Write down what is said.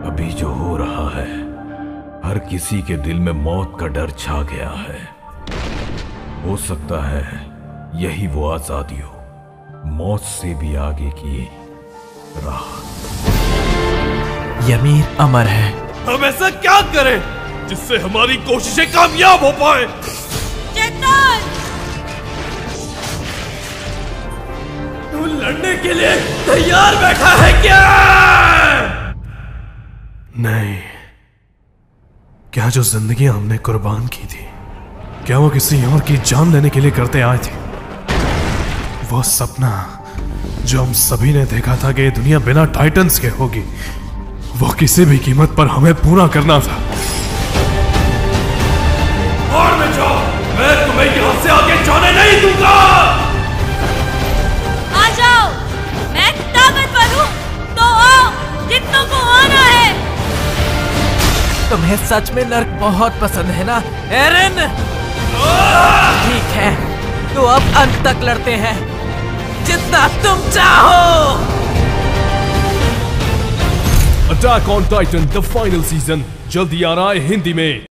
अभी जो हो रहा है, हर किसी के दिल में मौत का डर छा गया है। हो सकता है यही वो आजादी हो, मौत से भी आगे की राह। ymir अमर है। हम ऐसा क्या करें जिससे हमारी कोशिशें कामयाब हो पाए? चेतन! तू लड़ने के लिए तैयार बैठा है क्या? नहीं। क्या जो जिंदगियां हमने कुर्बान की थी, क्या वो किसी और की जान लेने के लिए करते आए थे? वो सपना जो हम सभी ने देखा था कि ये दुनिया बिना टाइटन्स के होगी, वो किसी भी कीमत पर हमें पूरा करना था। और में जाओ, मैं तुम्हें यहां से आगे जाने नहीं दूंगा। आ जाओ, मैं ताकतवर हूं, तो आओ, जितनों को आना है। तुम्हें सच में नर्क बहुत पसंद है ना एरन? ठीक है, तो अब अंत तक लड़ते हैं, जितना तुम चाहो। Attack on Titan the final season जल्दी आ रहा है हिंदी में।